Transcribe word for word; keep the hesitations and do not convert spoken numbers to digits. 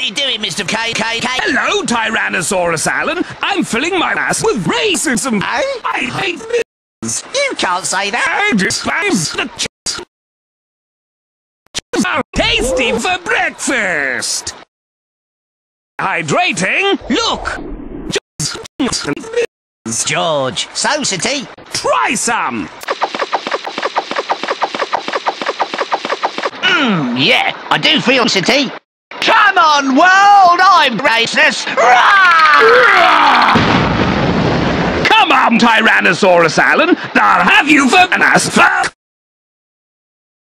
What are you doing, Mister K K K? Hello, Tyrannosaurus Alan. I'm filling my ass with racism. Oh? I hate this. You can't say that. I despise the chips. Chips are tasty for breakfast. Hydrating. Look. George, so city. Try some. Mmm, yeah, I do feel city. Come on, world, I'm racist. Come on, Tyrannosaurus Alan. I'll have you for an ass fuck.